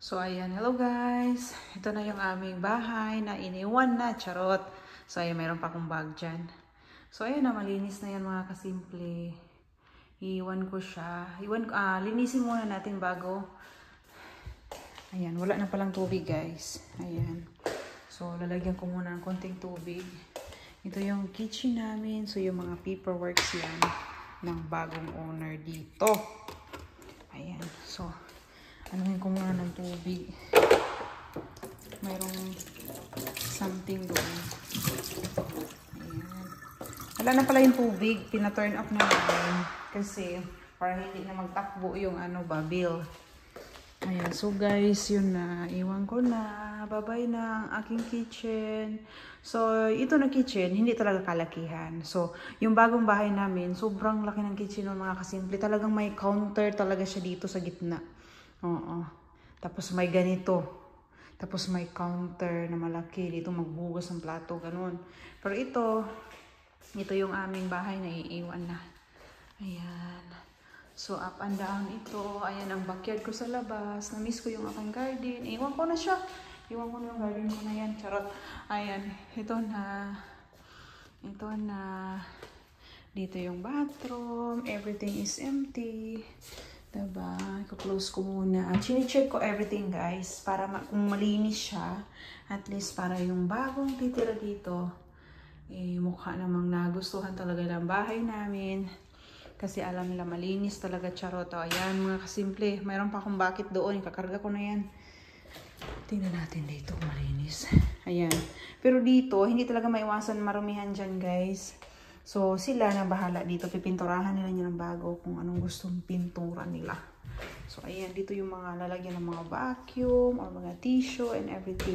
So, ayan. Hello guys. Ito na yung aming bahay na iniwan na. Charot. So, ayan. Mayroon pa akong bag dyan. So, ayan na. Malinis na yan mga kasimple. Iiwan ko siya. Linisin muna natin bago. Ayan. Wala na palang tubig guys. Ayan. So, lalagyan ko muna ng konting tubig. Ito yung kitchen namin. So, yung mga paperworks yan ng bagong owner dito. Ayan. So, anuhin ko muna ng tubig. Mayroong something doon. Ayan. Wala na pala yung tubig. Pina-turn off na natin. Kasi, para hindi na magtakbo yung bill. Ayan. So, guys, yun na. Iwan ko na. Bye-bye na ang aking kitchen. So, ito na kitchen, hindi talaga kalakihan. So, yung bagong bahay namin, sobrang laki ng kitchen ng mga kasimple. Talagang may counter talaga siya dito sa gitna. Oo. Tapos may ganito. Tapos may counter na malaki. Dito magbugas ng plato. Ganun. Pero ito yung aming bahay na iiwan na. Ayan. So, up and down ito. Ayan ang backyard ko sa labas. Na-miss ko yung aking garden. Iwan ko na siya. Iwan ko na yung garden ko na yan. Charot. Ayan. Ito na. Ito na. Dito yung bathroom. Everything is empty. Diba? I-close ko muna. Chine-check ko everything guys. Para kung malinis siya. At least para yung bagong titira dito. Mukha namang nagustuhan talaga ng bahay namin. Kasi alam nila malinis talaga, charot. Ayan mga kasimple. Mayroon pa akong bucket doon. Kakarga ko na yan. Tingnan natin dito kung malinis. Ayan. Pero dito, hindi talaga maiwasan marumihan dyan guys. So, sila na bahala dito. Pipinturahan nila niya ng bago kung anong gustong pintura nila. So, ayan. Dito yung mga lalagyan ng mga vacuum or mga tissue and everything.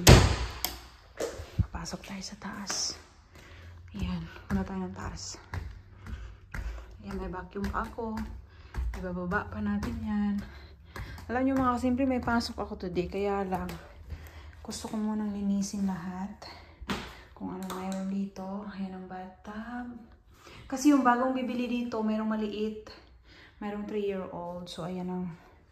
Pasok tayo sa taas. Ayan. Punta tayo ng taas. Ayan, may vacuum pa ako. Ibababa pa natin yan. Alam nyo mga simple, may pasok ako today. Kaya lang, gusto ko munang linisin lahat. Kung ano mayroon dito. Ayan ang bathtub. Kasi yung bagong bibili dito, mayroong maliit. Mayroong 3-year-old. So, ayan ang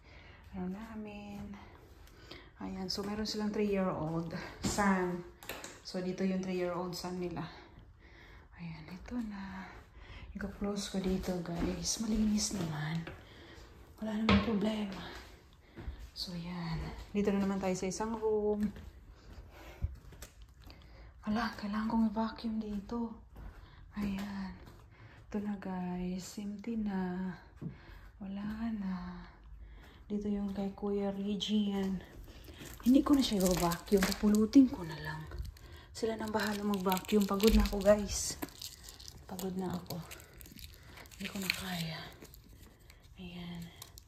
namin. Ayan. So, mayroon silang 3-year-old son. So, dito yung 3-year-old son nila. Ayan. Ito na. I-close ko dito, guys. Malinis naman. Wala naman problema. So, ayan. Dito na naman tayo sa isang room. Wala. Kailangan kong i-vacuum dito. Ayan. Ito na guys, empty na. Wala na. Dito yung kay Kuya Regine. Hindi ko na siya i-vacuum. Papulutin ko na lang. Sila nang bahala mag-vacuum. Pagod na ako guys. Pagod na ako. Hindi ko na kaya. Ayan.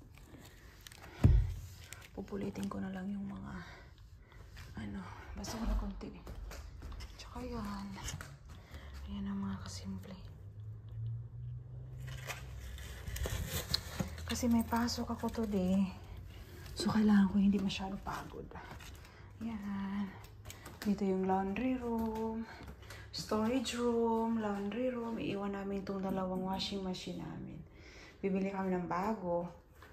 Pupulitin ko na lang yung mga basta ko na konti. Tsaka yan. Ayan ang mga kasimple. Kasi may pasok ako today. So, kailangan ko hindi masyado pagod. Yan. Dito yung laundry room. Storage room. Laundry room. Iiwan namin itong dalawang washing machine namin. Bibili kami ng bago.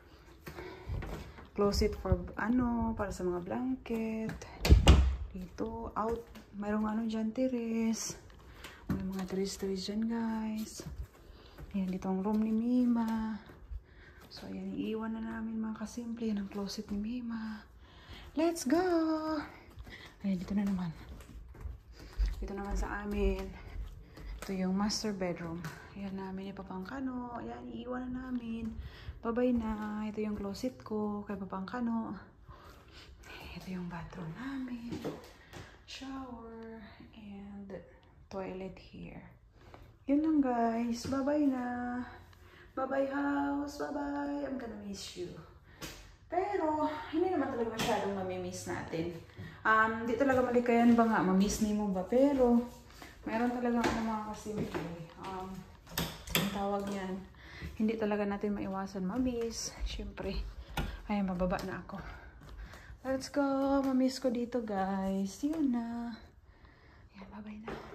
Closet for, para sa mga blanket. Dito, out. Mayroong dyan, teres. May mga teres-teres dyan, guys. Ayan, dito ang room ni Mima. So, ayan, iiwan na namin mga kasimple. Yan ang closet ni Mima. Let's go! Ayan, dito na naman. Dito naman sa amin. Ito yung master bedroom. Ayan namin ipapangkano. Ayan, iiwan na namin. Bye-bye na. Ito yung closet ko kay papangkano. Ito yung bathroom namin. Shower. And toilet here. Yun lang guys. Bye-bye na. Bye-bye house. Bye-bye. I'm gonna miss you. Pero, hindi naman talaga masyadong mamimiss natin. Di talaga malikayan ba nga, mamiss mo ba? Pero, meron talaga mga kasimple. Ang tawag yan. Hindi talaga natin maiwasan mamiss. Siyempre, ayan, mababa na ako. Let's go. Mamiss ko dito guys. Yun na. Ayan, bye-bye na.